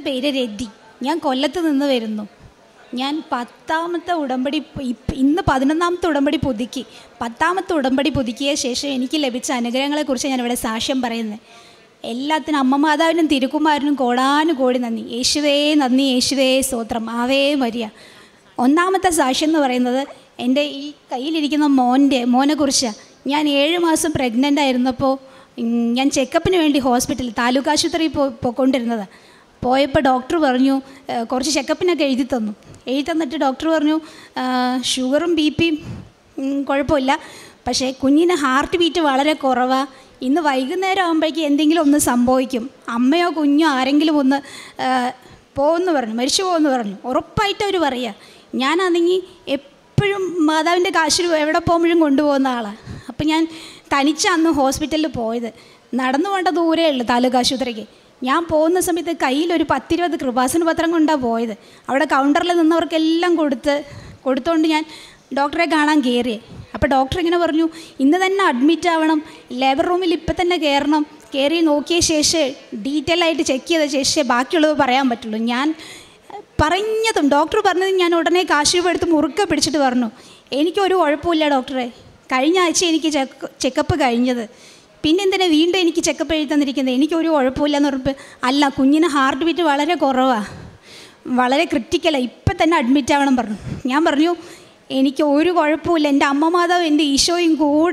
പേര് രതി. ഞാൻ കൊല്ലത്ത് നിന്ന് വരുന്നു. ഞാൻ 10ാമത്തെ ഉടമ്പടി, ഇന്ന് 11ാമത്തെ ഉടമ്പടി പുതുക്കി. 10ാമത്തെ ഉടമ്പടി പുതുക്കിയ ശേഷം എനിക്ക് ലഭിച്ച അനുഗ്രഹങ്ങളെക്കുറിച്ച് ഞാനിവിടെ സാക്ഷ്യം പറയുന്നത്. എല്ലാത്തിനും അമ്മ മാതാവിനും തിരുക്കുമാരനും കോടാനുകോടി നന്ദി. യേശുവേ നന്ദി, യേശുവേ സ്തോത്രം, ആവേ മരിയ. ഒന്നാമത്തെ സാക്ഷ്യം എന്ന് പറയുന്നത് എൻ്റെ ഈ കയ്യിലിരിക്കുന്ന മോനെക്കുറിച്ചാണ്. ഞാൻ 7 മാസം പ്രഗ്നൻ്റ് ആയിരുന്നപ്പോൾ ഞാൻ ചെക്കപ്പിന് വേണ്ടി ഹോസ്പിറ്റലിൽ താലൂക്ക് ആശുപത്രിയിൽ പോയിക്കൊണ്ടിരുന്നതാണ്. പോയപ്പോൾ ഡോക്ടർ പറഞ്ഞു, കുറച്ച് ചെക്കപ്പിനൊക്കെ എഴുതി തന്നിട്ട് ഡോക്ടർ പറഞ്ഞു ഷുഗറും BP കുഴപ്പമില്ല, പക്ഷേ കുഞ്ഞിന് ഹാർട്ട് ബീറ്റ് വളരെ കുറവാണ്. ഇന്ന് വൈകുന്നേരം ആകുമ്പോഴേക്കും എന്തെങ്കിലും ഒന്ന് സംഭവിക്കും, അമ്മയോ കുഞ്ഞോ ആരെങ്കിലും ഒന്ന് പോകുമെന്ന് പറഞ്ഞു, മരിച്ചു പോകുമെന്ന് പറഞ്ഞു. ഉറപ്പായിട്ട് അവർ പറയുക. ഞാനാണെങ്കിൽ എപ്പോഴും മാതാവിൻ്റെ കാശിൽ എവിടെ പോകുമ്പോഴും കൊണ്ടുപോകുന്ന ആളാണ്. അപ്പം ഞാൻ തനിച്ചാണ് ഹോസ്പിറ്റലിൽ പോയത്. നടന്നു പോകേണ്ട ദൂരേ ഉള്ളൂ താലൂക്ക് ആശുപത്രിക്ക്. ഞാൻ പോകുന്ന സമയത്ത് കയ്യിലൊരു 10-20 കൃപാസന പത്രം കൊണ്ടാണ് പോയത്. അവിടെ കൗണ്ടറിൽ നിന്നവർക്കെല്ലാം കൊടുത്തുകൊണ്ട് ഞാൻ ഡോക്ടറെ കാണാൻ കയറിയേ. അപ്പോൾ ഡോക്ടർ ഇങ്ങനെ പറഞ്ഞു, ഇന്ന് തന്നെ അഡ്മിറ്റ് ആവണം, ലേബർ റൂമിൽ ഇപ്പം തന്നെ കയറണം, കയറി നോക്കിയ ശേഷം ഡീറ്റെയിൽ ആയിട്ട് ചെക്ക് ചെയ്ത ശേഷം ബാക്കിയുള്ളത് പറയാൻ പറ്റുള്ളൂ. ഞാൻ പറഞ്ഞതും ഡോക്ടർ പറഞ്ഞതും ഞാൻ ഉടനെ കാശ് എടുത്ത് മുറുക്കെ പിടിച്ചിട്ട് പറഞ്ഞു, എനിക്കൊരു കുഴപ്പമില്ല ഡോക്ടറെ, കഴിഞ്ഞ ആഴ്ച എനിക്ക് ചെക്കപ്പ് കഴിഞ്ഞത്, പിന്നെ എന്തിനാ വീണ്ടും എനിക്ക് ചെക്കപ്പ് എഴുതി തന്നിരിക്കുന്നത്, എനിക്കൊരു കുഴപ്പമില്ല എന്ന് പറഞ്ഞപ്പോൾ, അല്ല കുഞ്ഞിന് ഹാർട്ട് ബീറ്റ് വളരെ കുറവാണ്, വളരെ ക്രിറ്റിക്കലാണ്, ഇപ്പം തന്നെ അഡ്മിറ്റ് ആവണം പറഞ്ഞു. ഞാൻ പറഞ്ഞു എനിക്ക് ഒരു കുഴപ്പമില്ല, എൻ്റെ അമ്മ മാതാവ് എൻ്റെ ഈശോയും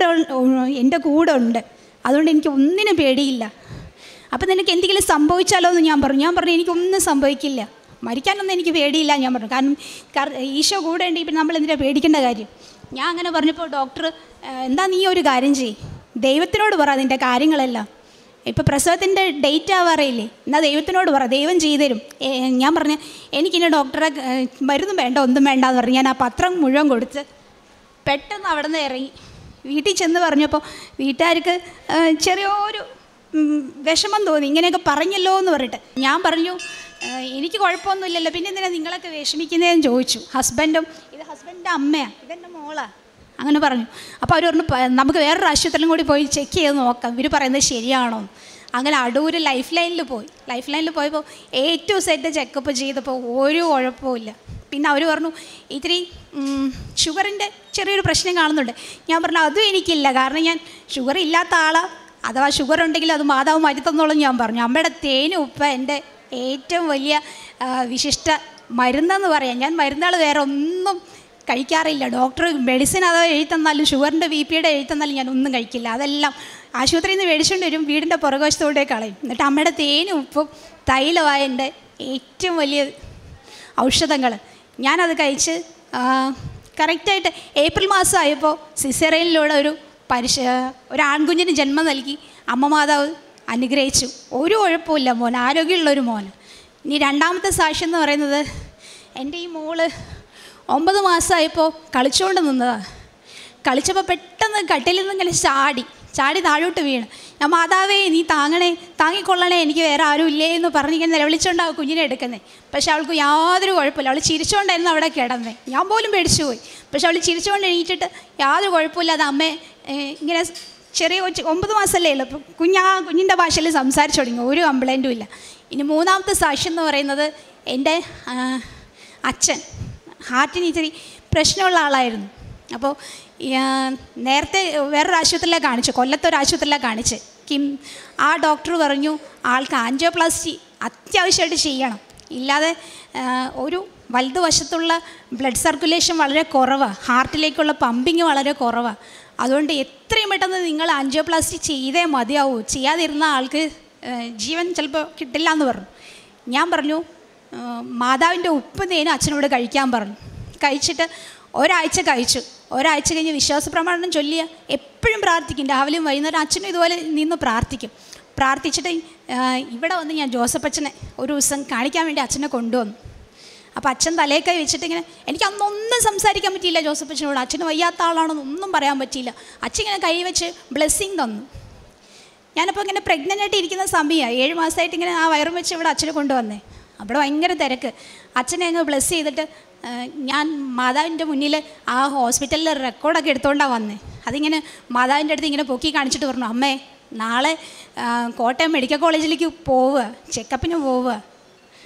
എൻ്റെ കൂടെ ഉണ്ട്, അതുകൊണ്ട് എനിക്ക് ഒന്നിനും പേടിയില്ല. അപ്പം നിനക്ക് എന്തെങ്കിലും സംഭവിച്ചാലോ എന്ന് ഞാൻ പറഞ്ഞു എനിക്കൊന്നും സംഭവിക്കില്ല, മരിക്കാനൊന്നും എനിക്ക് പേടിയില്ല ഞാൻ പറഞ്ഞു. കാരണം ഈശോ കൂടെ ഉണ്ട്, ഇപ്പം നമ്മൾ എന്തിനാ പേടിക്കേണ്ട കാര്യം. ഞാൻ അങ്ങനെ പറഞ്ഞപ്പോൾ ഡോക്ടർ, എന്താ നീ ഒരു കാര്യം ചെയ്യ്, ദൈവത്തിനോട് പറ നിൻ്റെ കാര്യങ്ങളെല്ലാം, ഇപ്പോൾ പ്രസവത്തിൻ്റെ ഡേറ്റ് ആവാറില്ലേ, എന്നാൽ ദൈവത്തിനോട് പറ, ദൈവം ചെയ്തുതരും. ഞാൻ പറഞ്ഞു എനിക്കിനി ഡോക്ടറെ മരുന്നും വേണ്ട ഒന്നും വേണ്ട എന്ന് പറഞ്ഞു. ഞാൻ ആ പത്രം മുഴുവൻ കൊടുത്ത് പെട്ടെന്ന് അവിടെ നിന്ന് ഇറങ്ങി വീട്ടിൽ ചെന്ന് പറഞ്ഞപ്പോൾ വീട്ടുകാർക്ക് ചെറിയൊരു വിഷമം തോന്നി, ഇങ്ങനെയൊക്കെ പറഞ്ഞല്ലോ എന്ന് പറഞ്ഞിട്ട്. ഞാൻ പറഞ്ഞു എനിക്ക് കുഴപ്പമൊന്നുമില്ലല്ലോ, പിന്നെ എന്തിനാണ് നിങ്ങളൊക്കെ വിഷമിക്കുന്നതെന്ന് ചോദിച്ചു. ഇത് ഹസ്ബൻഡിൻ്റെ അമ്മയാണ്, ഇതെൻ്റെ മോളാണ്, അങ്ങനെ പറഞ്ഞു. അപ്പോൾ അവർ പറഞ്ഞു നമുക്ക് വേറൊരു ആശുപത്രിയിലും കൂടി പോയി ചെക്ക് ചെയ്ത് നോക്കാം, ഇവർ പറയുന്നത് ശരിയാണോ. അങ്ങനെ അടൂർ ലൈഫ് ലൈനിൽ പോയപ്പോൾ A to Z ചെക്കപ്പ് ചെയ്തപ്പോൾ ഒരു കുഴപ്പമില്ല. പിന്നെ അവർ പറഞ്ഞു ഇത്തിരി ഷുഗറിൻ്റെ ചെറിയൊരു പ്രശ്നം കാണുന്നുണ്ട്. ഞാൻ പറഞ്ഞു അതും എനിക്കില്ല, കാരണം ഞാൻ ഷുഗർ ഇല്ലാത്ത ആളാണ്, അഥവാ ഷുഗർ ഉണ്ടെങ്കിൽ അത് മാതാവ് മാറ്റി തന്നോളും ഞാൻ പറഞ്ഞു. അമ്മയുടെ തേനും ഉപ്പ എൻ്റെ ഏറ്റവും വലിയ വിശിഷ്ട മരുന്നെന്ന് പറയാം. ഞാൻ മരുന്നുകൾ വേറെ ഒന്നും കഴിക്കാറില്ല. ഡോക്ടർ മെഡിസിൻ അഥവാ എഴുതി തന്നാലും ഷുഗറിൻ്റെ BP-യുടെ എഴുതി തന്നാലും ഞാൻ ഒന്നും കഴിക്കില്ല. അതെല്ലാം ആശുപത്രിയിൽ നിന്ന് മേടിച്ചുകൊണ്ട് വരും, വീടിൻ്റെ പുറകുവശത്തോടെ കളയും. എന്നിട്ട് അമ്മയുടെ തേനും ഉപ്പും തൈലമായ എൻ്റെ ഏറ്റവും വലിയ ഔഷധങ്ങൾ ഞാനത് കഴിച്ച് കറക്റ്റായിട്ട് ഏപ്രിൽ മാസം ആയപ്പോൾ സിസേറിയനിലൂടെ ഒരു ആൺകുഞ്ഞിന് ജന്മം നൽകി അമ്മ മാതാവ് അനുഗ്രഹിച്ചു. ഒരു കുഴപ്പമില്ല മോൻ, ആരോഗ്യമുള്ളൊരു മോൻ. ഇനി രണ്ടാമത്തെ സാക്ഷ്യം എന്ന് പറയുന്നത്, എൻ്റെ ഈ മോള് 9 മാസമായപ്പോൾ കളിച്ചുകൊണ്ട് നിന്നതാണ്. കളിച്ചപ്പോൾ പെട്ടെന്ന് കട്ടിലിൽ നിന്ന് ഇങ്ങനെ ചാടി താഴോട്ട് വീണ്. ഞാൻ മാതാവേ നീ താങ്ങിക്കൊള്ളണേ, എനിക്ക് വേറെ ആരും ഇല്ലേ എന്ന് പറഞ്ഞിങ്ങനെ നിലവിളിച്ചുകൊണ്ടാവും കുഞ്ഞിനെ എടുക്കുന്നത്. പക്ഷെ അവൾക്ക് യാതൊരു കുഴപ്പമില്ല, അവൾ ചിരിച്ചുകൊണ്ടായിരുന്നു അവിടെ കിടന്നത്. ഞാൻ പോലും പേടിച്ചു പോയി. പക്ഷെ അവൾ ചിരിച്ചുകൊണ്ട് എണീറ്റിട്ട് യാതൊരു കുഴപ്പമില്ലാതെ അമ്മേ ഇങ്ങനെ ചെറിയ 9 മാസമല്ലേ ഉള്ളൂ, കുഞ്ഞിൻ്റെ ഭാഷയിൽ സംസാരിച്ചു തുടങ്ങി, ഒരു കംപ്ലൈൻറ്റും ഇല്ല. ഇനി മൂന്നാമത്തെ സാക്ഷ്യം എന്ന് പറയുന്നത്, എൻ്റെ അച്ഛൻ ഹാർട്ടിന് ഇത്തിരി പ്രശ്നമുള്ള ആളായിരുന്നു. അപ്പോൾ നേരത്തെ വേറൊരു ആശുപത്രിയിലാണ് കാണിച്ചു, കൊല്ലത്തൊരു ആശുപത്രിയിലാണ് കാണിച്ച്. ആ ഡോക്ടർ പറഞ്ഞു ആൾക്ക് ആൻജിയോപ്ലാസ്റ്റി അത്യാവശ്യമായിട്ട് ചെയ്യണം, ഇല്ലാതെ ഒരു വലതുവശത്തുള്ള ബ്ലഡ് സർക്കുലേഷൻ വളരെ കുറവാണ്, ഹാർട്ടിലേക്കുള്ള പമ്പിങ് വളരെ കുറവാണ്, അതുകൊണ്ട് എത്രയും പെട്ടെന്ന് നിങ്ങൾ ആൻജിയോപ്ലാസ്റ്റി ചെയ്തേ മതിയാവൂ, ചെയ്യാതിരുന്ന ആൾക്ക് ജീവൻ ചിലപ്പോൾ കിട്ടില്ല എന്ന് പറഞ്ഞു. ഞാൻ പറഞ്ഞു മാതാവിൻ്റെ ഉപ്പ് തേനും അച്ഛനോട് കഴിക്കാൻ പറഞ്ഞു. കഴിച്ചിട്ട് ഒരാഴ്ച കഴിച്ചു. ഒരാഴ്ച കഴിഞ്ഞ് വിശ്വാസ പ്രമാണം ചൊല്ലിയ എപ്പോഴും പ്രാർത്ഥിക്കും, രാവിലെയും വൈകുന്നേരം അച്ഛനും ഇതുപോലെ നിന്ന് പ്രാർത്ഥിച്ചിട്ട് ഇവിടെ വന്ന് ഞാൻ ജോസഫ് അച്ഛനെ ഒരു ദിവസം കാണിക്കാൻ വേണ്ടി അച്ഛനെ കൊണ്ടുവന്നു. അപ്പോൾ അച്ഛൻ തലേക്കൈ വെച്ചിട്ട് ഇങ്ങനെ, എനിക്ക് അന്നൊന്നും സംസാരിക്കാൻ പറ്റിയില്ല ജോസഫ് അച്ഛനോട്, അച്ഛന് വയ്യാത്ത ആളാണെന്നൊന്നും പറയാൻ പറ്റിയില്ല. അച്ഛൻ ഇങ്ങനെ കൈ വെച്ച് ബ്ലെസ്സിങ് തന്നു. ഞാനപ്പോൾ ഇങ്ങനെ പ്രഗ്നൻ്റ് ആയിട്ട് ഇരിക്കുന്ന സമയമാണ്, 7 മാസമായിട്ട് ഇങ്ങനെ ആ വയറും വെച്ച് ഇവിടെ അച്ഛനെ കൊണ്ടുവന്നേ. അവിടെ ഭയങ്കര തിരക്ക്. അച്ഛനെ അങ്ങ് ബ്ലെസ് ചെയ്തിട്ട് ഞാൻ മാതാവിൻ്റെ മുന്നിൽ ആ ഹോസ്പിറ്റലിൽ റെക്കോർഡൊക്കെ എടുത്തുകൊണ്ടാണ് വന്നത്. അതിങ്ങനെ മാതാവിൻ്റെ അടുത്ത് ഇങ്ങനെ പൊക്കി കാണിച്ചിട്ട് പറഞ്ഞു, അമ്മേ നാളെ കോട്ടയം മെഡിക്കൽ കോളേജിലേക്ക് പോവുക, ചെക്കപ്പിന് പോവുക,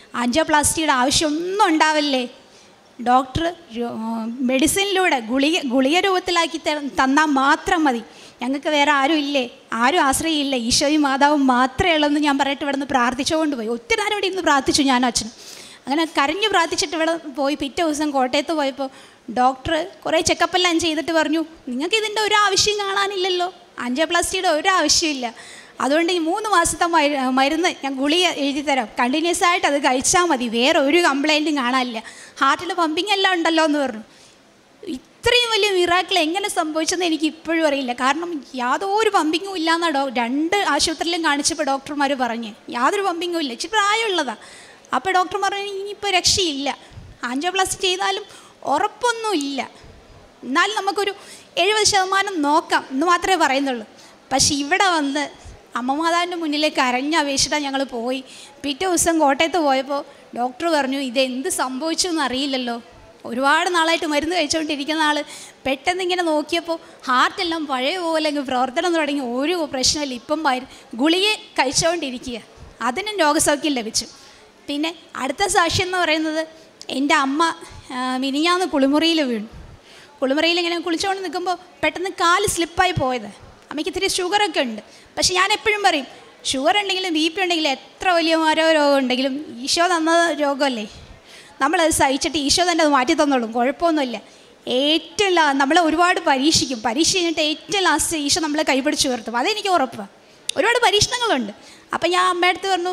ആൻജിയോപ്ലാസ്റ്റിയുടെ ആവശ്യമൊന്നും ഉണ്ടാവില്ലേ, ഡോക്ടർ മെഡിസിനിലൂടെ ഗുളിക രൂപത്തിലാക്കി തന്നാൽ മാത്രം മതി, ഞങ്ങൾക്ക് വേറെ ആരും ഇല്ലേ, ആരും ആശ്രയില്ല, ഈശോയും മാതാവും മാത്രമേ ഉള്ളൂ ഞാൻ പറഞ്ഞിട്ട് ഇവിടെ നിന്ന് പ്രാർത്ഥിച്ചുകൊണ്ട് പോയി. ഒത്തിരി നേരം ഇവിടെ ഇന്ന് പ്രാർത്ഥിച്ചു ഞാനും അച്ഛനും. അങ്ങനെ കരഞ്ഞു പ്രാർത്ഥിച്ചിട്ട് ഇവിടെ പോയി. പിറ്റേ ദിവസം കോട്ടയത്ത് പോയപ്പോൾ ഡോക്ടർ കുറേ ചെക്കപ്പെല്ലാം ചെയ്തിട്ട് പറഞ്ഞു, നിങ്ങൾക്ക് ഇതിൻ്റെ ഒരു ആവശ്യം കാണാനില്ലല്ലോ, ആൻജിയോപ്ലാസ്റ്റിയുടെ ഒരു ആവശ്യമില്ല, അതുകൊണ്ട് ഈ 3 മാസത്തെ മരുന്ന് ഞാൻ ഗുളിക എഴുതി തരാം, കണ്ടിന്യൂസ് ആയിട്ട് അത് കഴിച്ചാൽ മതി, വേറെ ഒരു കംപ്ലൈൻറ്റും കാണാനില്ല, ഹാർട്ടിൽ പമ്പിങ് എല്ലാം ഉണ്ടല്ലോ എന്ന് പറഞ്ഞു. ഇത്രയും വലിയ മിറാക്കിൾ എങ്ങനെ സംഭവിച്ചെന്ന് എനിക്ക് ഇപ്പോഴും അറിയില്ല. കാരണം യാതൊരു പമ്പിങ്ങും ഇല്ലയെന്നാണ് 2 ആശുപത്രിയിലും കാണിച്ചപ്പോൾ ഡോക്ടർമാർ പറഞ്ഞ്, യാതൊരു പമ്പിങ്ങും ഇല്ല, ഇച്ചിരി പ്രായമുള്ളതാണ്. അപ്പോൾ ഡോക്ടർ പറഞ്ഞു ഇനിയിപ്പോൾ രക്ഷയില്ല, ആൻജിയോപ്ലാസ്റ്റി ചെയ്താലും ഉറപ്പൊന്നുമില്ല, എന്നാലും നമുക്കൊരു 70% നോക്കാം എന്ന് മാത്രമേ പറയുന്നുള്ളൂ. പക്ഷെ ഇവിടെ വന്ന് അമ്മ മാതാവിൻ്റെ മുന്നിലേക്ക് അരഞ്ഞപേക്ഷിച്ചിട്ടാണ് ഞങ്ങൾ പോയി. പിറ്റേ ദിവസം കോട്ടയത്ത് പോയപ്പോൾ ഡോക്ടർ പറഞ്ഞു ഇതെന്ത് സംഭവിച്ചു എന്നറിയില്ലല്ലോ, ഒരുപാട് നാളായിട്ട് മരുന്ന് കഴിച്ചുകൊണ്ടിരിക്കുന്ന ആൾ പെട്ടെന്ന് ഇങ്ങനെ നോക്കിയപ്പോൾ ഹാർട്ടെല്ലാം പഴയ പോലെ അങ്ങ് പ്രവർത്തനം തുടങ്ങി, ഒരു പ്രശ്നമില്ല, ഇപ്പം ഗുളിക കഴിച്ചുകൊണ്ടിരിക്കുക, അതിനും രോഗസൗഖ്യം ലഭിച്ചു. പിന്നെ അടുത്ത സാക്ഷ്യം എന്ന് പറയുന്നത്, എൻ്റെ അമ്മ മിനിഞ്ഞാന്ന് കുളിമുറിയിൽ വീണു. കുളിമുറിയിൽ ഇങ്ങനെ കുളിച്ചുകൊണ്ട് നിൽക്കുമ്പോൾ പെട്ടെന്ന് കാല് സ്ലിപ്പായി പോയത്. അമ്മയ്ക്ക് ഇത്തിരി ഷുഗറൊക്കെ ഉണ്ട്. പക്ഷെ ഞാൻ എപ്പോഴും പറയും, ഷുഗർ ഉണ്ടെങ്കിലും ബി പി ഉണ്ടെങ്കിലും എത്ര വലിയ രോഗം ഉണ്ടെങ്കിലും ഈശോ തന്ന രോഗമല്ലേ, നമ്മളത് സഹിച്ചിട്ട് ഈശോ തന്നെ അത് മാറ്റി തന്നോളും, കുഴപ്പമൊന്നുമില്ല. ഏറ്റവും നമ്മളെ ഒരുപാട് പരീക്ഷിക്കും, പരീക്ഷ കഴിഞ്ഞിട്ട് ഏറ്റവും ലാസ്റ്റ് ഈശോ നമ്മളെ കൈപിടിച്ച് ഉയർത്തും, അതെനിക്ക് ഉറപ്പാണ്. ഒരുപാട് പരീക്ഷണങ്ങളുണ്ട്. അപ്പം ഞാൻ അമ്മയടുത്ത് പറഞ്ഞു,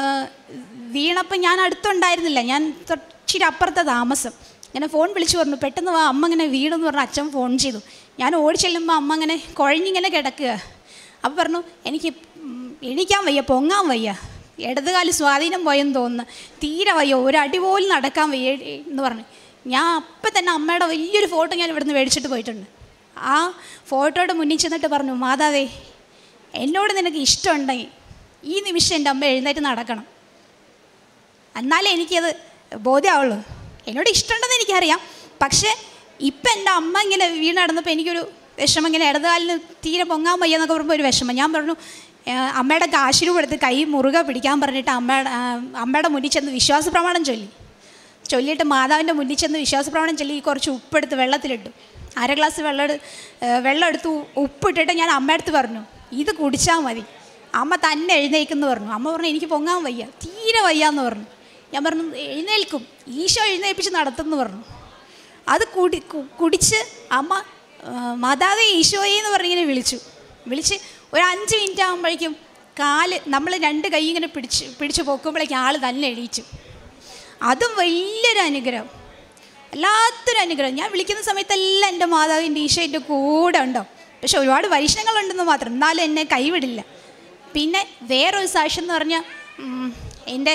വീണപ്പം ഞാൻ അടുത്തുണ്ടായിരുന്നില്ല, ഞാൻ ഇച്ചിരി അപ്പുറത്തെ താമസം, ഇങ്ങനെ ഫോൺ വിളിച്ചു പറഞ്ഞു, പെട്ടെന്ന് വാ അമ്മ ഇങ്ങനെ വീണെന്ന് പറഞ്ഞ് അച്ഛൻ ഫോൺ ചെയ്തു. ഞാൻ ഓടി ചെല്ലുമ്പോൾ അമ്മ അങ്ങനെ കുഴഞ്ഞിങ്ങനെ കിടക്കുക. അപ്പോൾ പറഞ്ഞു എനിക്ക് എണീക്കാൻ വയ്യ, പൊങ്ങാൻ വയ്യ, ഇടതുകാല് സ്വാധീനം പോയെന്ന് തോന്നുന്നു, തീരെ വയ്യ, ഒരടി പോലും നടക്കാൻ വയ്യ എന്ന് പറഞ്ഞു. ഞാൻ അപ്പം തന്നെ അമ്മയുടെ വലിയൊരു ഫോട്ടോ ഞാൻ ഇവിടുന്ന് മേടിച്ചിട്ട് പോയിട്ടുണ്ട്. ആ ഫോട്ടോയുടെ മുന്നിൽ ചെന്നിട്ട് പറഞ്ഞു, മാതാവേ എന്നോട് നിനക്ക് ഇഷ്ടമുണ്ടെങ്കിൽ ഈ നിമിഷം എൻ്റെ അമ്മ എഴുന്നേറ്റ് നടക്കണം, എന്നാലേ എനിക്കത് ബോധ്യമാവുള്ളൂ. എന്നോട് ഇഷ്ടമുണ്ടെന്ന് എനിക്കറിയാം, പക്ഷേ ഇപ്പം എൻ്റെ അമ്മ ഇങ്ങനെ വീണ് നടന്നപ്പോൾ എനിക്കൊരു വിഷമം, ഇങ്ങനെ ഇടതുകാലിന് തീരെ പൊങ്ങാൻ വയ്യ എന്നൊക്കെ പറയുമ്പോൾ ഒരു വിഷമം. ഞാൻ പറഞ്ഞു അമ്മയുടെ കാശിരൂപ എടുത്ത് കൈ മുറുകെ പിടിക്കാൻ പറഞ്ഞിട്ട് അമ്മയുടെ മുന്നിൽ ചെന്ന് വിശ്വാസ പ്രമാണം ചൊല്ലിയിട്ട് മാതാവിൻ്റെ മുന്നിൽ ചെന്ന് വിശ്വാസ പ്രമാണം ചൊല്ലി കുറച്ച് ഉപ്പെടുത്ത് വെള്ളത്തിലിട്ടു. 1/2 ഗ്ലാസ് വെള്ളം എടുത്ത് ഉപ്പിട്ടിട്ട് ഞാൻ അമ്മയടുത്ത് പറഞ്ഞു ഇത് കുടിച്ചാൽ മതി, അമ്മ തന്നെ എഴുന്നേൽക്കുന്നു പറഞ്ഞു. അമ്മ പറഞ്ഞു എനിക്ക് പൊങ്ങാൻ വയ്യ, തീരെ വയ്യാന്ന് പറഞ്ഞു. ഞാൻ പറഞ്ഞു എഴുന്നേൽക്കും, ഈശോ എഴുന്നേൽപ്പിച്ച് നടത്തുമെന്ന് പറഞ്ഞു. അത് കുടിച്ച് അമ്മ മാതാവേ ഈശോയെ എന്ന് പറഞ്ഞിങ്ങനെ വിളിച്ച് ഒരു 5 മിനിറ്റ് ആകുമ്പോഴേക്കും കാല് നമ്മൾ 2 കൈ ഇങ്ങനെ പിടിച്ച് പൊക്കുമ്പോഴേക്കും ആൾ തന്നെ എണീച്ചു. അതും വലിയൊരു അനുഗ്രഹം, വല്ലാത്തൊരു അനുഗ്രഹം. ഞാൻ വിളിക്കുന്ന സമയത്തെല്ലാം എൻ്റെ മാതാവിൻ്റെ ഈശോ എൻ്റെ കൂടെ ഉണ്ടാവും. പക്ഷെ ഒരുപാട് പരീക്ഷണങ്ങളുണ്ടെന്ന് മാത്രം, എന്നാലും എന്നെ കൈവിടില്ല. പിന്നെ വേറൊരു സാക്ഷ്യം എന്ന് പറഞ്ഞാൽ, എൻ്റെ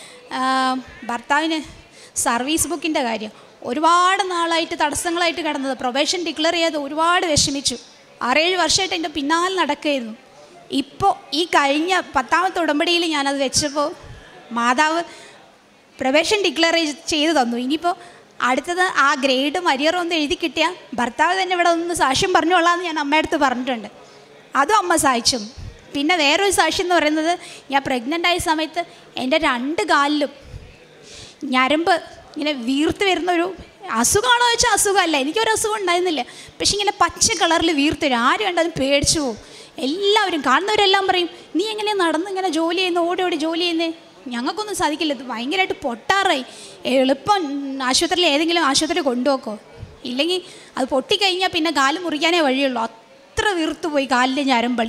ഭർത്താവിന് സർവീസ് ബുക്കിൻ്റെ കാര്യം ഒരുപാട് നാളായിട്ട് തടസ്സങ്ങളായിട്ട് കിടന്നത്, പ്രൊബേഷൻ ഡിക്ലെയർ ചെയ്ത് ഒരുപാട് വിഷമിച്ചു. 6-7 വർഷമായിട്ട് എൻ്റെ പിന്നാലെ നടക്കുകയായിരുന്നു. ഇപ്പോൾ ഈ കഴിഞ്ഞ 10ാമത്തെ ഉടമ്പടിയിൽ ഞാനത് വെച്ചപ്പോൾ മാതാവ് പ്രൊബേഷൻ ഡിക്ലെയർ ചെയ്ത് തന്നു. ഇനിയിപ്പോൾ അടുത്തത് ആ ഗ്രേഡും അരിയറും ഒന്ന് എഴുതി കിട്ടിയാൽ ഭർത്താവ് തന്നെ ഇവിടെ ഒന്ന് സാക്ഷ്യം പറഞ്ഞോളാമെന്ന് ഞാൻ അമ്മയടുത്ത് പറഞ്ഞിട്ടുണ്ട്. അതും അമ്മ സഹായിച്ചു. പിന്നെ വേറൊരു സാക്ഷ്യം എന്ന് പറയുന്നത്, ഞാൻ പ്രഗ്നൻ്റ് ആയ സമയത്ത് എൻ്റെ 2 കാലിലും ഞരമ്പ് ഇങ്ങനെ വീർത്ത് വരുന്നൊരു അസുഖമാണോ ചോദിച്ചാൽ അസുഖമല്ല, എനിക്കൊരു അസുഖം ഉണ്ടായിരുന്നില്ല. പക്ഷെ ഇങ്ങനെ പച്ച കളറിൽ വീർത്ത് വരും, ആരും കണ്ടതും പേടിച്ചു പോകും. എല്ലാവരും കാണുന്നവരെല്ലാം പറയും നീ എങ്ങനെ നടന്ന് ഇങ്ങനെ ജോലി ചെയ്യുന്നു, ഓടി ജോലി ചെയ്യുന്നേ, ഞങ്ങൾക്കൊന്നും സാധിക്കില്ല, ഇത് ഭയങ്കരമായിട്ട് പൊട്ടാറായി, എളുപ്പം ആശുപത്രിയിൽ ഏതെങ്കിലും ആശുപത്രി കൊണ്ടുപോക്കോ, ഇല്ലെങ്കിൽ അത് പൊട്ടിക്കഴിഞ്ഞാൽ പിന്നെ കാല് മുറിക്കാനേ വഴിയുള്ളൂ, അത്ര വീർത്തു പോയി കാലിൻ്റെ ഞരമ്പ്.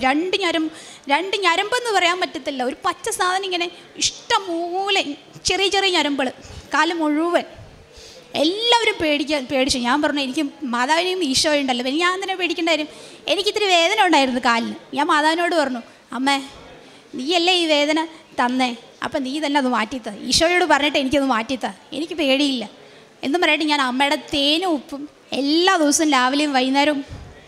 2 ഞരമ്പെന്ന് പറയാൻ പറ്റത്തില്ല, ഒരു പച്ച സാധനം ഇങ്ങനെ ഇഷ്ടം പോലെ ചെറിയ ഞരമ്പുകൾ കാല് മുഴുവൻ. എല്ലാവരും പേടിച്ചു. ഞാൻ പറഞ്ഞു എനിക്ക് മാതാവിനെയും ഈശോ ഉണ്ടല്ലോ, ഞാൻ തന്നെ പേടിക്കേണ്ട കാര്യം, എനിക്കിത്തിരി വേദന ഉണ്ടായിരുന്നു കാലിന്. ഞാൻ മാതാവിനോട് പറഞ്ഞു അമ്മേ നീയല്ലേ ഈ വേദന തന്നേ, അപ്പം നീ തന്നെ അത് മാറ്റിത്താ, ഈശോയോട് പറഞ്ഞിട്ട് എനിക്കത് മാറ്റിത്താ, എനിക്ക് പേടിയില്ല എന്നും പറഞ്ഞിട്ട് ഞാൻ അമ്മയുടെ തേനും ഉപ്പും എല്ലാ ദിവസവും രാവിലെയും വൈകുന്നേരവും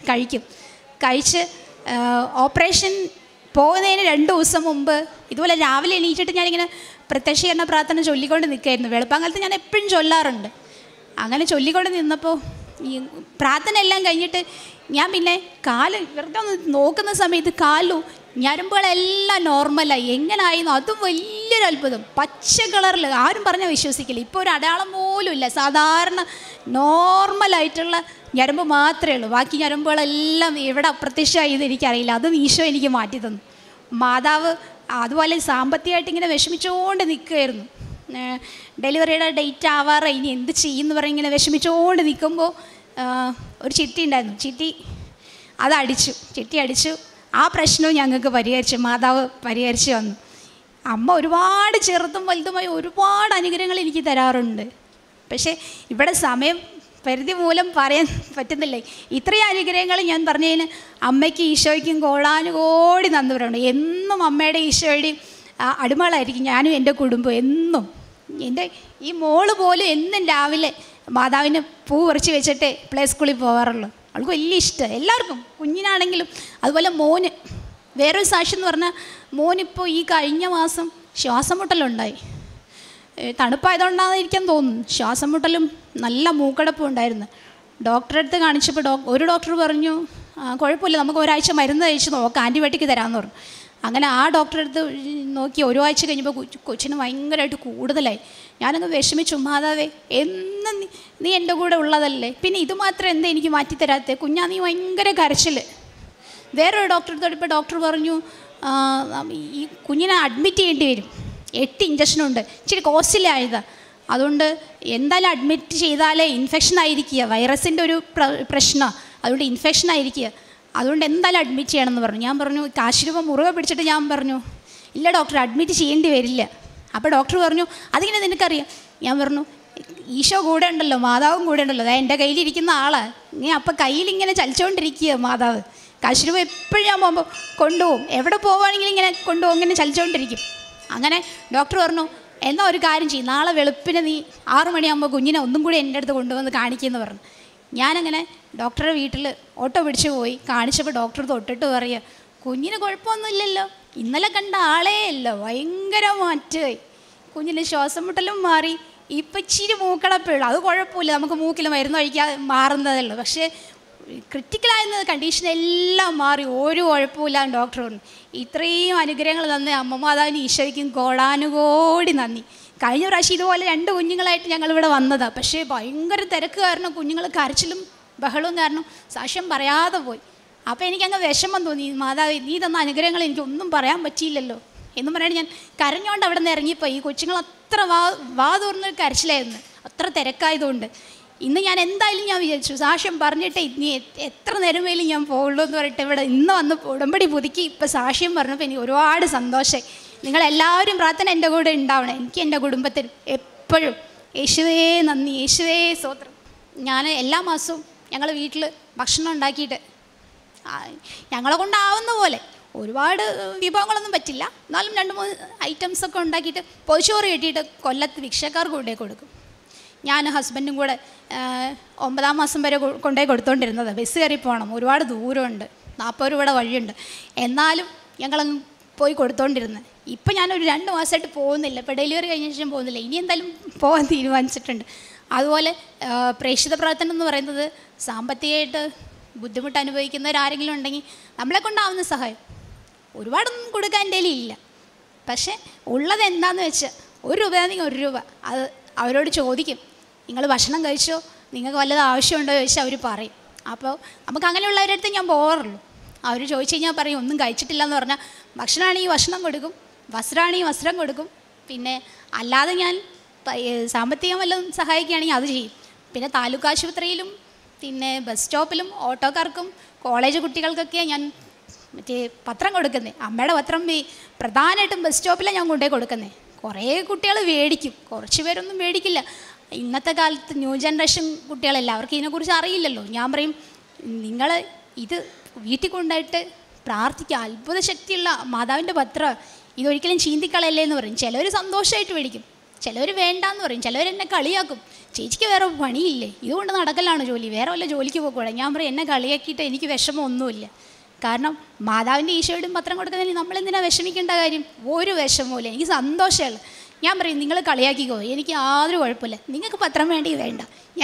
കഴിച്ച് ഓപ്പറേഷൻ പോകുന്നതിന് 2 ദിവസം മുമ്പ് ഇതുപോലെ രാവിലെ എണീറ്റിട്ട് ഞാനിങ്ങനെ പ്രത്യക്ഷീകരണ പ്രാർത്ഥന ചൊല്ലിക്കൊണ്ട് നിൽക്കുകയായിരുന്നു. വെളുപ്പാങ്കാലത്ത് ഞാൻ എപ്പോഴും ചൊല്ലാറുണ്ട്. അങ്ങനെ ചൊല്ലിക്കൊണ്ട് നിന്നപ്പോൾ ഈ പ്രാർത്ഥന എല്ലാം കഴിഞ്ഞിട്ട് ഞാൻ പിന്നെ കാല് വെറുതെ ഒന്ന് നോക്കുന്ന സമയത്ത് കാലു ഞരമ്പുകളെല്ലാം നോർമലായി. എങ്ങനായിരുന്നു? അതും വലിയൊരു അത്ഭുതം. പച്ച കളറിൽ, ആരും പറഞ്ഞാൽ വിശ്വസിക്കില്ല. ഇപ്പോൾ ഒരു അടയാളം പോലും ഇല്ല. സാധാരണ നോർമലായിട്ടുള്ള ഞരമ്പ് മാത്രമേ ഉള്ളൂ. ബാക്കി ഞരമ്പുകളെല്ലാം എവിടെ അപ്രത്യക്ഷമായത് എനിക്കറിയില്ല. അതും ഈശോ എനിക്ക് മാറ്റി തന്നു. മാതാവ് അതുപോലെ സാമ്പത്തികമായിട്ട് ഇങ്ങനെ വിഷമിച്ചുകൊണ്ട് നിൽക്കുമായിരുന്നു. ഡെലിവറിയുടെ ഡേറ്റ് ആവാറായി, ഇനി എന്ത് ചെയ്യുമെന്ന് പറഞ്ഞ് ഇങ്ങനെ വിഷമിച്ചുകൊണ്ട് നിൽക്കുമ്പോൾ ഒരു ചിട്ടി ഉണ്ടായിരുന്നു. ചിട്ടി അടിച്ചു. ആ പ്രശ്നവും ഞങ്ങൾക്ക് പരിഹരിച്ചു, മാതാവ് പരിഹരിച്ച് വന്നു. അമ്മ ഒരുപാട് ചെറുതും വലുതുമായി ഒരുപാട് അനുഗ്രഹങ്ങൾ എനിക്ക് തരാറുണ്ട്. പക്ഷേ ഇവിടെ സമയം പരിധി മൂലം പറയാൻ പറ്റുന്നില്ലേ. ഇത്രയും അനുഗ്രഹങ്ങൾ ഞാൻ പറഞ്ഞതിന് അമ്മയ്ക്കും ഈശോയ്ക്കും കോടാനുകോടി നന്ദി പറയുന്നുണ്ട്. എന്നും അമ്മയുടെ ഈശോയുടെയും അടിമകളായിരിക്കും ഞാനും എൻ്റെ കുടുംബം. എന്നും എൻ്റെ ഈ മോള് പോലും എന്നും രാവിലെ മാതാവിന് പൂ പറിച്ച് വെച്ചിട്ട് പ്ലേ സ്കൂളിൽ പോകാറുള്ളൂ. അവൾക്ക് വലിയ ഇഷ്ടം, എല്ലാവർക്കും, കുഞ്ഞിനാണെങ്കിലും. അതുപോലെ മോന് വേറൊരു സാക്ഷ്യം എന്ന് പറഞ്ഞാൽ, മോനിപ്പോൾ ഈ കഴിഞ്ഞ മാസം ശ്വാസം മുട്ടലുണ്ടായി. തണുപ്പായതുകൊണ്ടാണെന്നിരിക്കാൻ തോന്നുന്നു. ശ്വാസം മുട്ടലും നല്ല മൂക്കടപ്പും ഉണ്ടായിരുന്നു. ഡോക്ടറെ അടുത്ത് കാണിച്ചപ്പോൾ ഒരു ഡോക്ടർ പറഞ്ഞു കുഴപ്പമില്ല, നമുക്ക് ഒരാഴ്ച മരുന്ന് കഴിച്ച് നോക്കാം, ആൻറ്റിബയോട്ടിക് തരാമെന്ന് പറഞ്ഞു. അങ്ങനെ ആ ഡോക്ടറെ അടുത്ത് നോക്കി ഒരാഴ്ച കഴിഞ്ഞപ്പോൾ കൊച്ചിന് ഭയങ്കരമായിട്ട് കൂടുതലായി. ഞാനങ്ങ് വിഷമിച്ചു. മാതാവേ, എന്നും നീ എൻ്റെ കൂടെ ഉള്ളതല്ലേ, പിന്നെ ഇത് മാത്രം എന്താ എനിക്ക് മാറ്റിത്തരാത്തേ? കുഞ്ഞാ നീ ഭയങ്കര കരച്ചിൽ. വേറൊരു ഡോക്ടറെ അടുത്ത് ഇപ്പോൾ ഡോക്ടർ പറഞ്ഞു ഈ കുഞ്ഞിനെ അഡ്മിറ്റ് ചെയ്യേണ്ടി വരും, 8 ഇഞ്ചക്ഷനുണ്ട്, ഇച്ചിരി കോസ്റ്റ്ലി ആയതാണ്, അതുകൊണ്ട് എന്തായാലും അഡ്മിറ്റ് ചെയ്താലേ ഇൻഫെക്ഷൻ ആയിരിക്കുക, വൈറസിൻ്റെ ഒരു പ്രശ്നമാണ്, അതുകൊണ്ട് ഇൻഫെക്ഷൻ ആയിരിക്കുക, അതുകൊണ്ട് എന്തായാലും അഡ്മിറ്റ് ചെയ്യണമെന്ന് പറഞ്ഞു. ഞാൻ പറഞ്ഞു, കാശ് രൂപ മുറുകെ പിടിച്ചിട്ട് ഞാൻ പറഞ്ഞു, ഇല്ല ഡോക്ടർ, അഡ്മിറ്റ് ചെയ്യേണ്ടി വരില്ല. അപ്പോൾ ഡോക്ടർ പറഞ്ഞു, അതിങ്ങനെ നിനക്കറിയാം? ഞാൻ പറഞ്ഞു, ഈശോ കൂടെ ഉണ്ടല്ലോ, മാതാവും കൂടെ ഉണ്ടല്ലോ, അതായത് എൻ്റെ കയ്യിലിരിക്കുന്ന ആളാണ് നീ. അപ്പം കയ്യിലിങ്ങനെ ചലിച്ചുകൊണ്ടിരിക്കുക മാതാവ്. കാശ് രൂപ എപ്പോഴും ഞാൻ പോകുമ്പോൾ കൊണ്ടുപോകും, എവിടെ പോവുകയാണെങ്കിലും ഇങ്ങനെ കൊണ്ടുപോകും, ഇങ്ങനെ ചലിച്ചുകൊണ്ടിരിക്കും. അങ്ങനെ ഡോക്ടർ പറഞ്ഞു, എന്നാൽ ഒരു കാര്യം ചെയ്യും, നാളെ വെളുപ്പിന് നീ 6 മണിയാകുമ്പോൾ കുഞ്ഞിനെ ഒന്നും കൂടി എൻ്റെ അടുത്ത് കൊണ്ടുവന്ന് കാണിക്കുമെന്ന് പറഞ്ഞു. ഞാനങ്ങനെ ഡോക്ടറുടെ വീട്ടിൽ ഓട്ടോ പിടിച്ച് പോയി കാണിച്ചപ്പോൾ ഡോക്ടർ തൊട്ടിട്ട് പറയുക, കുഞ്ഞിന് കുഴപ്പമൊന്നുമില്ലല്ലോ, ഇന്നലെ കണ്ട ആളേ അല്ല, ഭയങ്കര മാറ്റമായി, കുഞ്ഞിന് ശ്വാസം മുട്ടലും മാറി, ഇപ്പം ഇച്ചിരി മൂക്കടപ്പുള്ളൂ, അത് കുഴപ്പമില്ല, നമുക്ക് മൂക്കിൽ മരുന്ന് കഴിക്കാൻ മാറുന്നതേ ഉള്ളൂ, പക്ഷേ ക്രിറ്റിക്കലായിരുന്ന കണ്ടീഷൻ എല്ലാം മാറി, ഒരു കുഴപ്പമില്ല ഡോക്ടർ പറഞ്ഞു. ഇത്രയും അനുഗ്രഹങ്ങൾ തന്ന അമ്മ മാതാവിന് ഈശോയ്ക്കും കോടാനുകോടി നന്ദി. കഴിഞ്ഞ പ്രാവശ്യം ഇതുപോലെ 2 കുഞ്ഞുങ്ങളായിട്ട് ഞങ്ങളിവിടെ വന്നതാണ്. പക്ഷേ ഭയങ്കര തിരക്ക് കാരണം കുഞ്ഞുങ്ങൾ കരച്ചിലും ബഹളവും കാരണം സാക്ഷ്യം പറയാതെ പോയി. അപ്പോൾ എനിക്കങ്ങ് വിഷമം തോന്നി, മാതാവ് നീ തന്ന അനുഗ്രഹങ്ങൾ എനിക്കൊന്നും പറയാൻ പറ്റിയില്ലല്ലോ എന്ന് പറയാൻ ഞാൻ കരഞ്ഞുകൊണ്ട് അവിടെ നിന്ന് ഇറങ്ങിപ്പോയി. ഈ കൊച്ചുങ്ങൾ അത്ര വാ തുറന്നൊരു കരച്ചിലായിരുന്നു, അത്ര തിരക്കായതുകൊണ്ട്. ഇന്ന് ഞാൻ എന്തായാലും ഞാൻ വിചാരിച്ചു സാക്ഷ്യം പറഞ്ഞിട്ട് ഇനി എത്ര നേരം വേലും ഞാൻ പോകുള്ളൂ എന്ന് പറഞ്ഞിട്ട് ഇവിടെ ഇന്ന് വന്ന് ഉടമ്പടി പുതുക്കി ഇപ്പം സാക്ഷ്യം പറഞ്ഞപ്പോൾ എനിക്ക് ഒരുപാട് സന്തോഷമായി. നിങ്ങളെല്ലാവരും പ്രാർത്ഥന എൻ്റെ കൂടെ ഉണ്ടാവണം, എനിക്ക് എൻ്റെ കുടുംബത്തിന് എപ്പോഴും. യേശുവേ നന്ദി, യേശുവേ സ്തോത്രം. ഞാൻ എല്ലാ മാസവും ഞങ്ങൾ വീട്ടിൽ ഭക്ഷണം ഉണ്ടാക്കിയിട്ട് ഞങ്ങളെ കൊണ്ടാവുന്ന പോലെ, ഒരുപാട് വിഭവങ്ങളൊന്നും പറ്റില്ല, എന്നാലും 2-3 ഐറ്റംസൊക്കെ ഉണ്ടാക്കിയിട്ട് പൊതിച്ചോറ് കെട്ടിയിട്ട് കൊല്ലത്ത് ഭിക്ഷക്കാർക്ക് കൊണ്ടുപോയി കൊടുക്കും. ഞാൻ ഹസ്ബൻഡും കൂടെ 9ാം മാസം വരെ കൊണ്ടുപോയി കൊടുത്തോണ്ടിരുന്നത്. ബസ് കയറി പോകണം, ഒരുപാട് ദൂരമുണ്ട്, 40 രൂപയുടെ വഴിയുണ്ട്, എന്നാലും ഞങ്ങളങ്ങ് പോയി കൊടുത്തോണ്ടിരുന്നത്. ഇപ്പം ഞാനൊരു 2 മാസമായിട്ട് പോകുന്നില്ല, ഇപ്പോൾ ഡെലിവറി കഴിഞ്ഞ ശേഷം പോകുന്നില്ല, ഇനി എന്തായാലും പോകാൻ തീരുമാനിച്ചിട്ടുണ്ട്. അതുപോലെ പ്രേക്ഷിത പ്രവർത്തനം എന്ന് പറയുന്നത് സാമ്പത്തികമായിട്ട് ബുദ്ധിമുട്ട് അനുഭവിക്കുന്നവരാരെങ്കിലും ഉണ്ടെങ്കിൽ നമ്മളെ കൊണ്ടാവുന്ന സഹായം, ഒരുപാടൊന്നും കൊടുക്കാൻ എൻ്റെ ഇല്ല, പക്ഷേ ഉള്ളത് എന്താണെന്ന് വെച്ചാൽ 1 രൂപയാണെങ്കിൽ 1 രൂപ അത് അവരോട് ചോദിക്കും, നിങ്ങൾ ഭക്ഷണം കഴിച്ചോ, നിങ്ങൾക്ക് വല്ലതും ആവശ്യമുണ്ടോ ചോദിച്ചാൽ അവർ പറയും. അപ്പോൾ നമുക്ക് അങ്ങനെയുള്ളവരുടെ അടുത്ത് ഞാൻ പോകാറുള്ളൂ. അവർ ചോദിച്ചു കഴിഞ്ഞാൽ പറയും ഒന്നും കഴിച്ചിട്ടില്ല എന്ന് പറഞ്ഞാൽ, ഭക്ഷണമാണെങ്കിൽ ഭക്ഷണം കൊടുക്കും, വസ്ത്രമാണെങ്കിൽ വസ്ത്രം കൊടുക്കും, പിന്നെ അല്ലാതെ ഞാൻ സാമ്പത്തികം വല്ലതും സഹായിക്കുകയാണെങ്കിൽ അത് ചെയ്യും. പിന്നെ താലൂക്ക് ആശുപത്രിയിലും പിന്നെ ബസ് സ്റ്റോപ്പിലും ഓട്ടോക്കാർക്കും കോളേജ് കുട്ടികൾക്കൊക്കെയാണ് ഞാൻ മറ്റേ പത്രം കൊടുക്കുന്നത്. അമ്മയുടെ പത്രം പ്രധാനമായിട്ടും ബസ് സ്റ്റോപ്പിലാണ് ഞാൻ കൊണ്ടുപോയി കൊടുക്കുന്നത്. കുറേ കുട്ടികൾ മേടിക്കും, കുറച്ച് പേരൊന്നും മേടിക്കില്ല. ഇന്നത്തെ കാലത്ത് ന്യൂ ജനറേഷൻ കുട്ടികളല്ല, അവർക്ക് ഇതിനെക്കുറിച്ച് അറിയില്ലല്ലോ. ഞാൻ പറയും, നിങ്ങൾ ഇത് വീട്ടിൽ കൊണ്ടായിട്ട് പ്രാർത്ഥിക്കുക, അത്ഭുത ശക്തിയുള്ള മാതാവിൻ്റെ പത്രം, ഇതൊരിക്കലും ചീന്തിക്കളയല്ലേ എന്ന് പറയും. ചിലവർ സന്തോഷമായിട്ട് മേടിക്കും, ചിലവർ വേണ്ടാന്ന് പറയും, ചിലവർ എന്നെ കളിയാക്കും, ചേച്ചിക്ക് വേറെ പണിയില്ലേ, ഇതുകൊണ്ട് നടക്കലാണ് ജോലി, വേറെ വല്ല ജോലിക്ക് പോയിക്കൂടെ. ഞാൻ പറയും, എന്നെ കളിയാക്കിയിട്ട് എനിക്ക് വിഷമമൊന്നുമില്ല, കാരണം മാതാവിൻ്റെ ഈശോയുടെയും പത്രം കൊടുക്കുന്നതിന് നമ്മളെന്തിനാണ് വിഷമിക്കേണ്ട കാര്യം? ഒരു വിഷമവുമില്ല, എനിക്ക് സന്തോഷമുള്ള. ഞാൻ പറയും, നിങ്ങൾ കളിയാക്കിക്കോ, എനിക്ക് യാതൊരു കുഴപ്പമില്ല, നിങ്ങൾക്ക് പത്രം വേണ്ടി വേണ്ട, ഞാൻ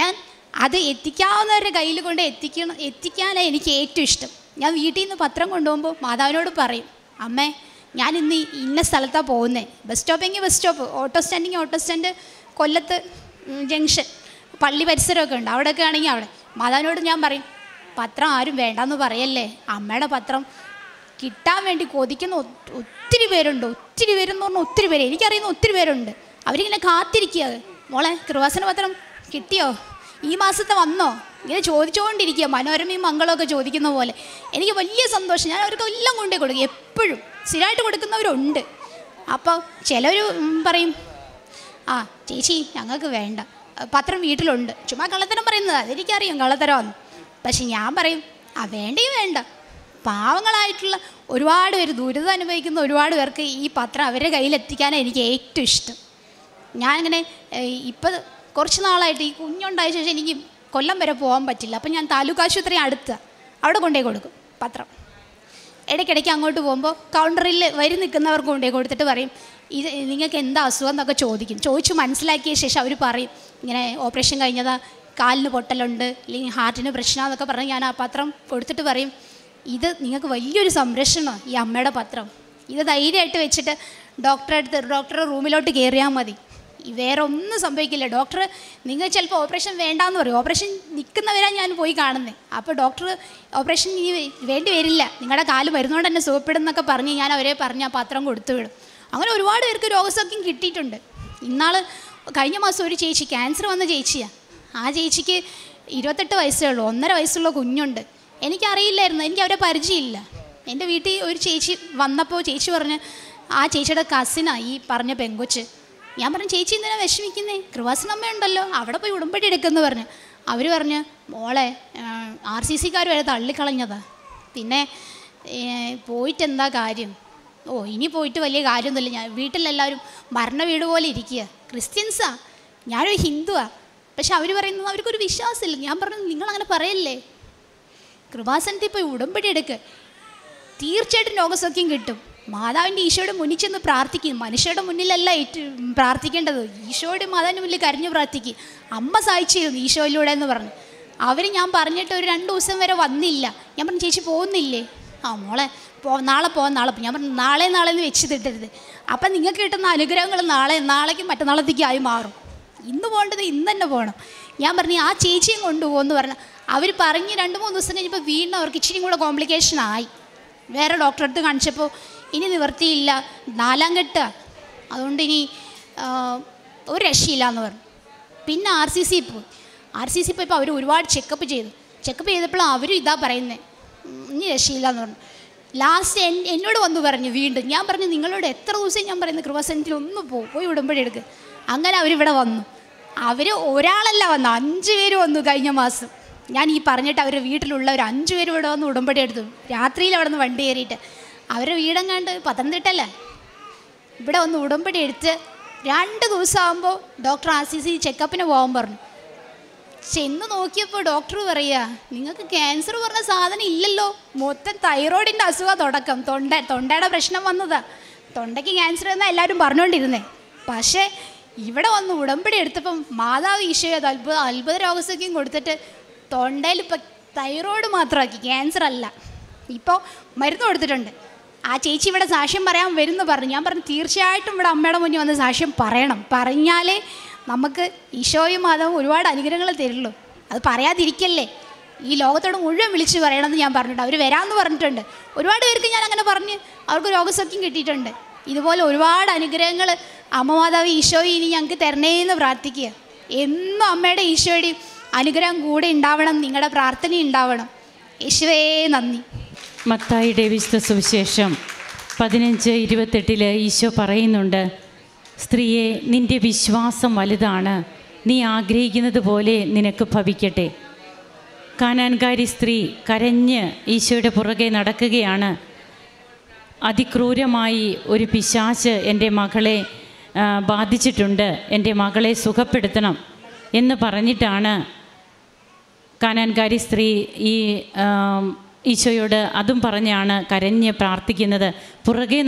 അത് എത്തിക്കാവുന്നവരുടെ കയ്യിൽ കൊണ്ട് എത്തിക്കാനാണ് എനിക്ക് ഏറ്റവും ഇഷ്ടം. ഞാൻ വീട്ടിൽ നിന്ന് പത്രം കൊണ്ടുപോകുമ്പോൾ മാതാവിനോട് പറയും, അമ്മേ ഞാൻ ഇന്ന് ഇന്ന സ്ഥലത്താണ് പോകുന്നത്, ബസ് സ്റ്റോപ്പെങ്കിൽ ബസ് സ്റ്റോപ്പ്, ഓട്ടോ സ്റ്റാൻഡ് കൊല്ലത്ത് ജംഗ്ഷൻ, പള്ളി പരിസരമൊക്കെ ഉണ്ട്, അവിടെയൊക്കെ ആണെങ്കിൽ അവിടെ. മാതാവിനോട് ഞാൻ പറയും, പത്രം ആരും വേണ്ടാന്ന് പറയല്ലേ, അമ്മയുടെ പത്രം കിട്ടാൻ വേണ്ടി കൊതിക്കുന്ന ഒത്തിരി പേരുണ്ട്. ഒത്തിരി പേരെന്ന് പറഞ്ഞാൽ ഒത്തിരി പേര്, എനിക്കറിയുന്ന ഒത്തിരി പേരുണ്ട്. അവരിങ്ങനെ കാത്തിരിക്കുക, മോളെ കൃപാസന പത്രം കിട്ടിയോ, ഈ മാസത്തെ വന്നോ, ഇങ്ങനെ ചോദിച്ചുകൊണ്ടിരിക്കുക, മനോരമയും മംഗളമൊക്കെ ചോദിക്കുന്ന പോലെ. എനിക്ക് വലിയ സന്തോഷം. ഞാൻ അവർക്ക് എല്ലാം കൊണ്ടേ കൊടുക്കും, എപ്പോഴും സ്ഥിരമായിട്ട് കൊടുക്കുന്നവരുണ്ട്. അപ്പോൾ ചിലർ പറയും, ആ ചേച്ചി ഞങ്ങൾക്ക് വേണ്ട, പത്രം വീട്ടിലുണ്ട്. ചുമ്മാ കള്ളത്തരം പറയുന്നത്, അതെനിക്കറിയാം കള്ളത്തരമാണ്. പക്ഷെ ഞാൻ പറയും, ആ വേണ്ടയും വേണ്ട. പാവങ്ങളായിട്ടുള്ള ഒരുപാട് പേര്, ദുരിതം അനുഭവിക്കുന്ന ഒരുപാട് പേർക്ക് ഈ പത്രം അവരുടെ കയ്യിലെത്തിക്കാനാണ് എനിക്ക് ഏറ്റവും ഇഷ്ടം. ഞാനിങ്ങനെ ഇപ്പം കുറച്ച് നാളായിട്ട് ഈ കുഞ്ഞുണ്ടായ ശേഷം എനിക്ക് കൊല്ലം വരെ പോകാൻ പറ്റില്ല. അപ്പം ഞാൻ താലൂക്ക് ആശുപത്രി അടുത്ത്, അവിടെ കൊണ്ടുപോയി കൊടുക്കും പത്രം. ഇടയ്ക്കിടയ്ക്ക് അങ്ങോട്ട് പോകുമ്പോൾ കൗണ്ടറിൽ വരി നിൽക്കുന്നവർക്ക് കൊണ്ടുപോയി കൊടുത്തിട്ട് പറയും, ഇത് നിങ്ങൾക്ക് എന്താ അസുഖം എന്നൊക്കെ ചോദിച്ചു മനസ്സിലാക്കിയ ശേഷം അവർ പറയും, ഇങ്ങനെ ഓപ്പറേഷൻ കഴിഞ്ഞതാ, കാലിന് പൊട്ടലുണ്ട്, അല്ലെങ്കിൽ ഹാർട്ടിന് പ്രശ്നമെന്നൊക്കെ പറഞ്ഞ് ഞാൻ ആ പത്രം കൊടുത്തിട്ട് പറയും, ഇത് നിങ്ങൾക്ക് വലിയൊരു സംരക്ഷണമാണ് ഈ അമ്മയുടെ പത്രം, ഇത് ധൈര്യമായിട്ട് വെച്ചിട്ട് ഡോക്ടറെ റൂമിലോട്ട് കയറിയാൽ മതി, വേറെ ഒന്നും സംഭവിക്കില്ല. ഡോക്ടർ നിങ്ങൾ ചിലപ്പോൾ ഓപ്പറേഷൻ വേണ്ടാന്ന് പറയും, ഓപ്പറേഷൻ നിൽക്കുന്നവരാണ് ഞാൻ പോയി കാണുന്നത്. അപ്പോൾ ഡോക്ടർ ഓപ്പറേഷൻ ഇനി വേണ്ടി വരില്ല, നിങ്ങളുടെ കാല് മരുന്നുകൊണ്ട് തന്നെ സുഖപ്പെടുന്നൊക്കെ പറഞ്ഞ് ഞാൻ അവരെ പറഞ്ഞ് ആ പത്രം കൊടുത്തു വിടും. അങ്ങനെ ഒരുപാട് പേർക്ക് രോഗസൗഖ്യം കിട്ടിയിട്ടുണ്ട്. കഴിഞ്ഞ മാസം ഒരു ചേച്ചി, ക്യാൻസർ വന്ന ചേച്ചിയാണ്. ആ ചേച്ചിക്ക് 28 വയസ്സേ ഉള്ളൂ, 1.5 വയസ്സുള്ള കുഞ്ഞുണ്ട്. എനിക്കറിയില്ലായിരുന്നു, എനിക്ക് അവരെ പരിചയമില്ല. എൻ്റെ വീട്ടിൽ ഒരു ചേച്ചി വന്നപ്പോൾ ചേച്ചി പറഞ്ഞ്, ആ ചേച്ചിയുടെ കസിനാണ് ഈ പറഞ്ഞ പെങ്കൊച്ച്. ഞാൻ പറഞ്ഞു, ചേച്ചി എന്തിനാ വിഷമിക്കുന്നേ, കൃപാസനമ്മ ഉണ്ടല്ലോ, അവിടെ പോയി ഉടമ്പടി എടുക്കുമെന്ന് പറഞ്ഞു. അവർ പറഞ്ഞ്, മോളെ RCCക്കാർ വരെ തള്ളിക്കളഞ്ഞതാ, പിന്നെ പോയിട്ട് എന്താ കാര്യം, ഇനി പോയിട്ട് വലിയ കാര്യമൊന്നുമില്ല, ഞാൻ വീട്ടിലെല്ലാവരും മരണ വീട് പോലെ ഇരിക്കുക, ക്രിസ്ത്യൻസാ, ഞാനൊരു ഹിന്ദുവാണ്, പക്ഷെ അവർ പറയുന്നത് അവർക്കൊരു വിശ്വാസമില്ല. ഞാൻ പറഞ്ഞു, നിങ്ങളങ്ങനെ പറയല്ലേ, കൃപാസനത്തിൽ പോയി ഉടമ്പടി എടുക്കുക, തീർച്ചയായിട്ടും രോഗസൗഖ്യം കിട്ടും. മാതാവിൻ്റെ ഈശോയുടെ മുന്നിൽ ചെന്ന് പ്രാർത്ഥിക്കും, മനുഷ്യരുടെ മുന്നിലല്ല പ്രാർത്ഥിക്കേണ്ടത്, ഈശോയുടെ മാതാവിൻ്റെ മുന്നിൽ കരഞ്ഞു പ്രാർത്ഥിക്കും. അമ്മ സഹായിച്ചിരുന്നു ഈശോയിലൂടെ എന്ന് പറഞ്ഞു. ഞാൻ പറഞ്ഞിട്ട് ഒരു 2 ദിവസം വരെ വന്നില്ല. ഞാൻ പറഞ്ഞു, ചേച്ചി പോകുന്നില്ലേ, മോളെ നാളെ പോകാം. ഞാൻ പറഞ്ഞു, നാളെ എന്ന് വെച്ച് തിട്ടരുത്, അപ്പം നിങ്ങൾക്ക് കിട്ടുന്ന അനുഗ്രഹങ്ങൾ നാളേക്കും മറ്റന്നാളത്തേക്കും ആയി മാറും. ഇന്ന് പോകേണ്ടത് ഇന്ന് തന്നെ പോകണം. ഞാൻ പറഞ്ഞു, ആ ചേച്ചിയും കൊണ്ടുപോകുമെന്ന് പറഞ്ഞു. അവർ പറഞ്ഞ് 2-3 ദിവസം കഴിഞ്ഞപ്പോൾ വീണ്ടും അവർക്ക് ഇച്ചിരി കൂടെ കോംപ്ലിക്കേഷനായി. വേറെ ഡോക്ടറെ അടുത്ത് കാണിച്ചപ്പോൾ ഇനി നിവർത്തിയില്ല, 4ാം കെട്ട്, അതുകൊണ്ട് ഇനി ഒരു രക്ഷയില്ല എന്ന് പറഞ്ഞു. പിന്നെ RCC പോയപ്പോൾ അവർ ഒരുപാട് ചെക്കപ്പ് ചെയ്തപ്പോൾ അവരും ഇതാ പറയുന്നത്, ഇനി രക്ഷയില്ല എന്ന് പറഞ്ഞു. ലാസ്റ്റ് എന്നോട് വന്നു പറഞ്ഞു വീണ്ടും. ഞാൻ പറഞ്ഞു, നിങ്ങളോട് എത്ര ദിവസം ഞാൻ പറയുന്നത് കൃപാസനത്തിൽ ഒന്ന് പോയി ഉടമ്പടി എടുക്കുക. അങ്ങനെ അവരിവിടെ വന്നു. അവർ ഒരാളല്ല വന്നു, 5 പേര് വന്നു കഴിഞ്ഞ മാസം. ഞാൻ ഈ പറഞ്ഞിട്ട് അവരുടെ വീട്ടിലുള്ള ഒരു 5 പേര് ഇവിടെ വന്ന് ഉടമ്പടി എടുത്തു. രാത്രിയിൽ അവിടെ നിന്ന് വണ്ടി കയറിയിട്ട്, അവരുടെ വീടെങ്ങാണ്ട് പത്തനംതിട്ടല്ല, ഇവിടെ വന്ന് ഉടമ്പടി എടുത്ത് 2 ദിവസം ആകുമ്പോൾ ഡോക്ടർ RCC ചെക്കപ്പിന് പോകാൻ പറഞ്ഞു. ചെന്ന് നോക്കിയപ്പോൾ ഡോക്ടർ പറയുക, നിങ്ങൾക്ക് ക്യാൻസർ പറഞ്ഞ സാധനം ഇല്ലല്ലോ, മൊത്തം തൈറോയിഡിൻ്റെ അസുഖം തുടക്കം, തൊണ്ടയുടെ പ്രശ്നം വന്നതാ, തൊണ്ടയ്ക്ക് ക്യാൻസർ എന്നാണ് എല്ലാവരും പറഞ്ഞുകൊണ്ടിരുന്നേ. പക്ഷേ ഇവിടെ വന്ന് ഉടമ്പടി എടുത്തപ്പം മാതാവ് ഈശോയെ അത്ഭുത രോഗസൗഖ്യം കൊടുത്തിട്ട് തൊണ്ടയിൽ ഇപ്പം തൈറോയിഡ് മാത്രമാക്കി, ക്യാൻസർ അല്ല. ഇപ്പോൾ മരുന്ന് കൊടുത്തിട്ടുണ്ട്. ആ ചേച്ചി ഇവിടെ സാക്ഷ്യം പറയാൻ വരുന്നു പറഞ്ഞു. ഞാൻ പറഞ്ഞു, തീർച്ചയായിട്ടും ഇവിടെ അമ്മയുടെ മുന്നിൽ വന്ന് സാക്ഷ്യം പറയണം, പറഞ്ഞാലേ നമുക്ക് ഈശോയും മാതാവും ഒരുപാട് അനുഗ്രഹങ്ങൾ തരുള്ളൂ. അത് പറയാതിരിക്കല്ലേ, ഈ ലോകത്തോട് മുഴുവൻ വിളിച്ച് പറയണമെന്ന് ഞാൻ പറഞ്ഞിട്ടുണ്ട്. അവർ വരാമെന്ന് പറഞ്ഞിട്ടുണ്ട്. ഒരുപാട് പേർക്ക് ഞാൻ അങ്ങനെ പറഞ്ഞ് അവർക്ക് രോഗസൗഖ്യം കിട്ടിയിട്ടുണ്ട്. ഇതുപോലെ ഒരുപാട് അനുഗ്രഹങ്ങൾ അമ്മ മാതാവ് ഈശോയും ഇനി ഞങ്ങൾക്ക് തരണേന്ന് പ്രാർത്ഥിക്കുക. എന്നും അമ്മയുടെ ഈശോയുടെയും അനുഗ്രഹം കൂടെ ഉണ്ടാവണം, നിങ്ങളുടെ പ്രാർത്ഥന ഉണ്ടാവണം. യേശുവേ നന്ദി. മത്തായിയുടെ വിശുദ്ധ സുവിശേഷം 15:28 ഈശോ പറയുന്നുണ്ട്, സ്ത്രീയെ നിൻ്റെ വിശ്വാസം വലുതാണ്, നീ ആഗ്രഹിക്കുന്നത് പോലെ നിനക്ക് ഭവിക്കട്ടെ. കാനാൻകാരി സ്ത്രീ കരഞ്ഞ് ഈശോയുടെ പുറകെ നടക്കുകയാണ്. അതിക്രൂരമായി ഒരു പിശാച് എൻ്റെ മകളെ ബാധിച്ചിട്ടുണ്ട്, എൻ്റെ മകളെ സുഖപ്പെടുത്തണം എന്ന് പറഞ്ഞിട്ടാണ് കാനാൻകാരി സ്ത്രീ ഈ ഈശോയോട് അതും പറഞ്ഞാണ് കരഞ്ഞ് പ്രാർത്ഥിക്കുന്നത്. പുറകെ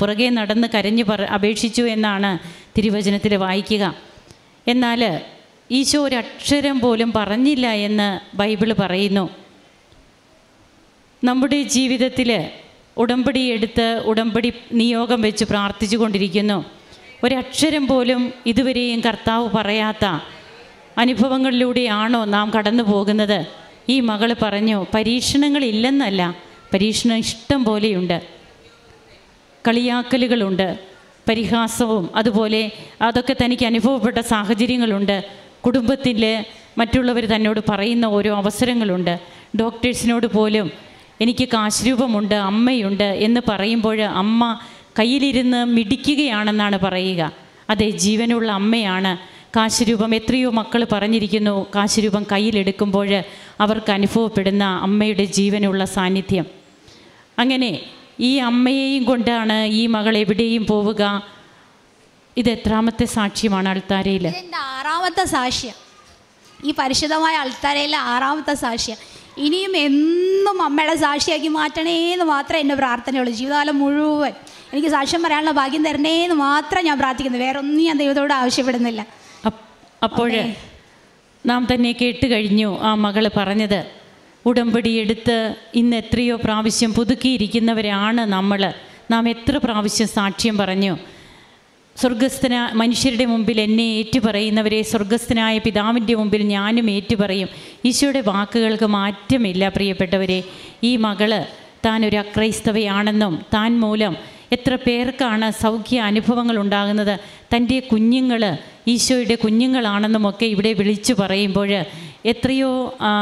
നടന്ന് കരഞ്ഞ് അപേക്ഷിച്ചു എന്നാണ് തിരുവചനത്തിൽ വായിക്കുക. എന്നാൽ ഈശോ ഒരക്ഷരം പോലും പറഞ്ഞില്ല എന്ന് ബൈബിൾ പറയുന്നു. നമ്മുടെ ജീവിതത്തിൽ ഉടമ്പടി എടുത്ത് ഉടമ്പടി നിയോഗം വെച്ച് പ്രാർത്ഥിച്ചു കൊണ്ടിരിക്കുന്നു. ഒരക്ഷരം പോലും ഇതുവരെയും കർത്താവ് പറയാത്ത അനുഭവങ്ങളിലൂടെയാണോ നാം കടന്നു പോകുന്നത്? ഈ മകൾ പറഞ്ഞു, പരീക്ഷണങ്ങളില്ലെന്നല്ല, പരീക്ഷണം ഇഷ്ടം പോലെയുണ്ട്, കളിയാക്കലുകളുണ്ട്, പരിഹാസവും അതുപോലെ അതൊക്കെ തനിക്ക് അനുഭവപ്പെട്ട സാഹചര്യങ്ങളുണ്ട്. കുടുംബത്തിൽ മറ്റുള്ളവർ തന്നോട് പറയുന്ന ഓരോ അവസരങ്ങളുണ്ട്. ഡോക്ടേഴ്സിനോട് പോലും എനിക്ക് കാശ് രൂപമുണ്ട്, അമ്മയുണ്ട് എന്ന് പറയുമ്പോൾ അമ്മ കയ്യിലിരുന്ന് മിടിക്കുകയാണെന്നാണ് പറയുക. അതെ, ജീവനുള്ള അമ്മയാണ്. കാശ് രൂപം എത്രയോ മക്കൾ പറഞ്ഞിരിക്കുന്നു, കാശ് രൂപം കയ്യിലെടുക്കുമ്പോൾ അവർക്ക് അനുഭവപ്പെടുന്ന അമ്മയുടെ ജീവനുള്ള സാന്നിധ്യം. അങ്ങനെ ഈ അമ്മയെയും കൊണ്ടാണ് ഈ മകൾ എവിടെയും പോവുക. ഇത് എത്രാമത്തെ സാക്ഷ്യമാണ് അൾത്താരയിൽ? എൻ്റെ 6ാമത്തെ സാക്ഷ്യം. ഈ പരിശുദ്ധമായ അൾത്താരയിലെ 6ാമത്തെ സാക്ഷ്യം. ഇനിയും എന്നും അമ്മയുടെ സാക്ഷിയാക്കി മാറ്റണേന്ന് മാത്രമേ എൻ്റെ പ്രാർത്ഥനയുള്ളൂ. ജീവിതകാലം മുഴുവൻ എനിക്ക് സാക്ഷ്യം പറയാനുള്ള ഭാഗ്യം തരണേന്ന് മാത്രം ഞാൻ പ്രാർത്ഥിക്കുന്നു. വേറെ ഒന്നും ഞാൻ ദൈവത്തോട് ആവശ്യപ്പെടുന്നില്ല. അപ്പോൾ നാം തന്നെ കേട്ട് കഴിഞ്ഞു ആ മകൾ പറഞ്ഞത്. ഉടമ്പടി എടുത്ത് ഇന്ന് എത്രയോ പ്രാവശ്യം പുതുക്കിയിരിക്കുന്നവരാണ് നമ്മൾ. നാം എത്ര പ്രാവശ്യം സാക്ഷ്യം പറഞ്ഞു. മനുഷ്യരുടെ മുമ്പിൽ എന്നെ ഏറ്റുപറയുന്നവരെ സ്വർഗസ്ഥനായ പിതാവിൻ്റെ മുമ്പിൽ ഞാനും ഏറ്റുപറയും. ഈശോയുടെ വാക്കുകൾക്ക് മാറ്റമില്ല പ്രിയപ്പെട്ടവരെ. ഈ മകള് താൻ ഒരു അക്രൈസ്തവയാണെന്നും താൻ മൂലം എത്ര പേർക്കാണ് സൗഖ്യ അനുഭവങ്ങൾ ഉണ്ടാകുന്നത്, തൻ്റെ കുഞ്ഞുങ്ങൾ ഈശോയുടെ കുഞ്ഞുങ്ങളാണെന്നുമൊക്കെ ഇവിടെ വിളിച്ചു പറയുമ്പോൾ എത്രയോ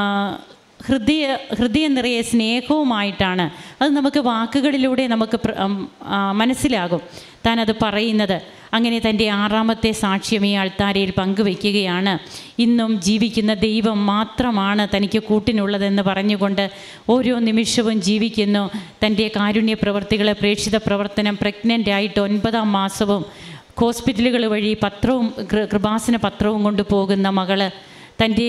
ഹൃദയം നിറയെ സ്നേഹവുമായിട്ടാണ് അത് നമുക്ക് വാക്കുകളിലൂടെ നമുക്ക് മനസ്സിലാകും താൻ അത് പറയുന്നത്. അങ്ങനെ തൻ്റെ 6ാമത്തെ സാക്ഷ്യം ഈ അൾത്താരയിൽ പങ്കുവയ്ക്കുകയാണ്. ഇന്നും ജീവിക്കുന്ന ദൈവം മാത്രമാണ് തനിക്ക് കൂട്ടിനുള്ളതെന്ന് പറഞ്ഞുകൊണ്ട് ഓരോ നിമിഷവും ജീവിക്കുന്നു. തൻ്റെ കാരുണ്യ പ്രവർത്തികളെ, പ്രേക്ഷിത പ്രവർത്തനം, പ്രഗ്നൻ്റ് ആയിട്ട് 9ാം മാസവും ഹോസ്പിറ്റലുകൾ വഴി പത്രവും കൃപാസന പത്രവും കൊണ്ട് പോകുന്ന മകള്, തൻ്റെ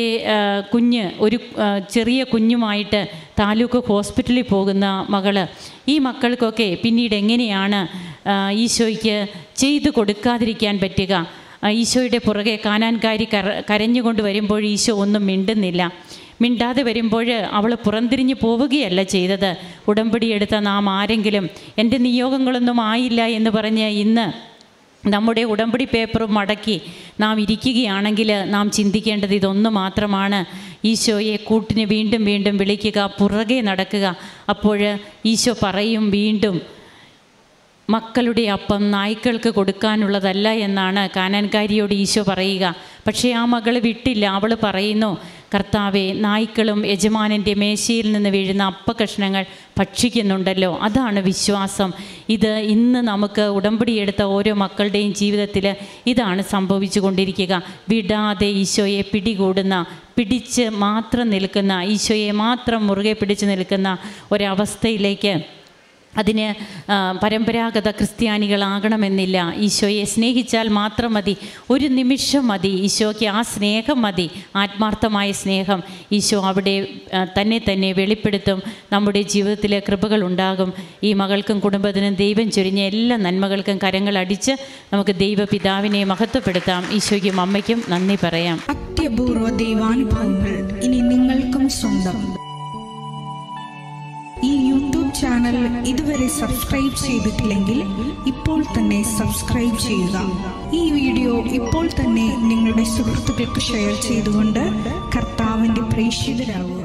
ഒരു ചെറിയ കുഞ്ഞുമായിട്ട് താലൂക്ക് ഹോസ്പിറ്റലിൽ പോകുന്ന മകള്. ഈ മക്കൾക്കൊക്കെ പിന്നീട് എങ്ങനെയാണ് ഈശോയ്ക്ക് ചെയ്തു കൊടുക്കാതിരിക്കാൻ പറ്റുക? ഈശോയുടെ പുറകെ കാനാൻകാരി കരഞ്ഞുകൊണ്ട് വരുമ്പോൾ ഈശോ ഒന്നും മിണ്ടുന്നില്ല. മിണ്ടാതെ വരുമ്പോൾ അവൾ പുറംതിരിഞ്ഞ് പോവുകയല്ല ചെയ്തത്. ഉടമ്പടി എടുത്ത നാം ആരെങ്കിലും എൻ്റെ നിയോഗങ്ങളൊന്നും ആയില്ല എന്ന് പറഞ്ഞ് ഇന്ന് നമ്മുടെ ഉടമ്പടി പേപ്പറും മടക്കി നാം ഇരിക്കുകയാണെങ്കിൽ നാം ചിന്തിക്കേണ്ടത് ഇതൊന്നു മാത്രമാണ്. ഈശോയെ കൂട്ടിന് വീണ്ടും വീണ്ടും വിളിക്കുക, പുറകെ നടക്കുക. അപ്പോൾ ഈശോ പറയും വീണ്ടും, മക്കളുടെ അപ്പം നായ്ക്കൾക്ക് കൊടുക്കാനുള്ളതല്ല എന്നാണ് കാനാൻകാരിയോട് ഈശോ പറയുക. പക്ഷേ ആ മകൾ വിട്ടില്ല. അവൾ പറയുന്നു, കർത്താവെ, നായ്ക്കളും യജമാനൻ്റെ മേശയിൽ നിന്ന് വീഴുന്ന അപ്പക്കഷ്ണങ്ങൾ ഭക്ഷിക്കുന്നുണ്ടല്ലോ. അതാണ് വിശ്വാസം. ഇത് ഇന്ന് നമുക്ക് ഉടമ്പടിയെടുത്ത ഓരോ മക്കളുടെയും ജീവിതത്തിൽ ഇതാണ് സംഭവിച്ചു കൊണ്ടിരിക്കുക. വിടാതെ ഈശോയെ പിടികൂടുന്ന, പിടിച്ച് മാത്രം നിൽക്കുന്ന, ഈശോയെ മാത്രം മുറുകെ പിടിച്ച് നിൽക്കുന്ന ഒരവസ്ഥയിലേക്ക്. അതിന് പരമ്പരാഗത ക്രിസ്ത്യാനികളാകണമെന്നില്ല. ഈശോയെ സ്നേഹിച്ചാൽ മാത്രം മതി, ഒരു നിമിഷം മതി. ഈശോയ്ക്ക് ആ സ്നേഹം മതി, ആത്മാർത്ഥമായ സ്നേഹം. ഈശോ അവിടെ തന്നെ വെളിപ്പെടുത്തും. നമ്മുടെ ജീവിതത്തിലെ കൃപകളുണ്ടാകും. ഈ മകൾക്കും കുടുംബത്തിനും ദൈവം ചൊരിഞ്ഞ എല്ലാ നന്മകൾക്കും കരങ്ങളടിച്ച് നമുക്ക് ദൈവപിതാവിനെ മഹത്വപ്പെടുത്താം. ഈശോയ്ക്കും അമ്മയ്ക്കും നന്ദി പറയാം. അത്യപൂർവ ദൈവാനുഭവങ്ങൾ ഇനി നിങ്ങൾക്കും സ്വന്തം. ഈ യൂട്യൂബ് ചാനൽ ഇതുവരെ സബ്സ്ക്രൈബ് ചെയ്തിട്ടില്ലെങ്കിൽ ഇപ്പോൾ തന്നെ സബ്സ്ക്രൈബ് ചെയ്യുക. ഈ വീഡിയോ ഇപ്പോൾ തന്നെ നിങ്ങളുടെ സുഹൃത്തുക്കൾക്ക് ഷെയർ ചെയ്തുകൊണ്ട് കർത്താവിൻ്റെ പ്രേക്ഷിതരാകുക.